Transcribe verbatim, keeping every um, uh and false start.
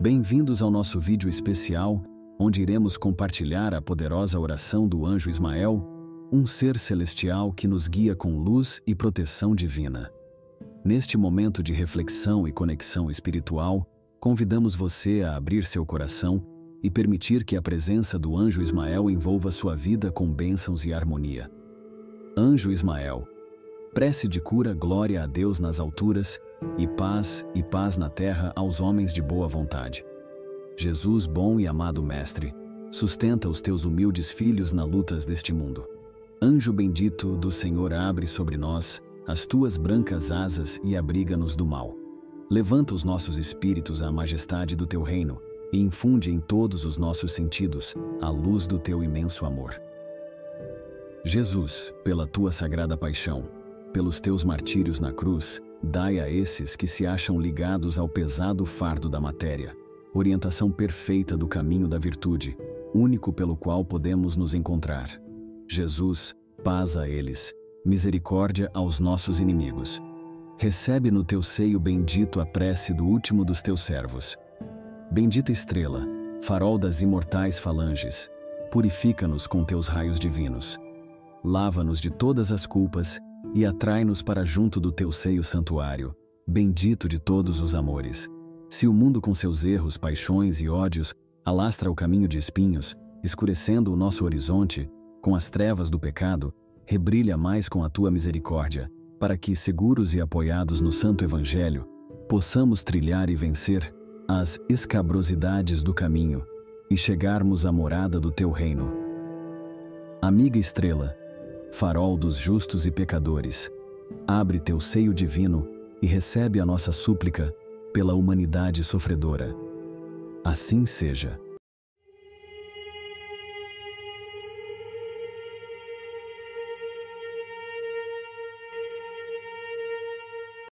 Bem-vindos ao nosso vídeo especial, onde iremos compartilhar a poderosa oração do anjo Ismael, um ser celestial que nos guia com luz e proteção divina. Neste momento de reflexão e conexão espiritual, convidamos você a abrir seu coração e permitir que a presença do anjo Ismael envolva sua vida com bênçãos e harmonia. Anjo Ismael, prece de cura, glória a Deus nas alturas, e paz, e paz na terra aos homens de boa vontade. Jesus, bom e amado Mestre, sustenta os teus humildes filhos nas lutas deste mundo. Anjo bendito do Senhor, abre sobre nós as tuas brancas asas e abriga-nos do mal. Levanta os nossos espíritos à majestade do teu reino e infunde em todos os nossos sentidos a luz do teu imenso amor. Jesus, pela tua sagrada paixão, pelos teus martírios na cruz, dai a esses que se acham ligados ao pesado fardo da matéria orientação perfeita do caminho da virtude, único pelo qual podemos nos encontrar. Jesus, paz a eles, misericórdia aos nossos inimigos. Recebe no teu seio bendito a prece do último dos teus servos. Bendita estrela, farol das imortais falanges, purifica-nos com teus raios divinos. Lava-nos de todas as culpas e atrai-nos para junto do teu seio santuário, bendito de todos os amores. Se o mundo com seus erros, paixões e ódios alastra o caminho de espinhos, escurecendo o nosso horizonte, com as trevas do pecado, rebrilha mais com a tua misericórdia, para que, seguros e apoiados no Santo Evangelho, possamos trilhar e vencer as escabrosidades do caminho e chegarmos à morada do teu reino. Amiga estrela, farol dos justos e pecadores, abre teu seio divino e recebe a nossa súplica pela humanidade sofredora. Assim seja.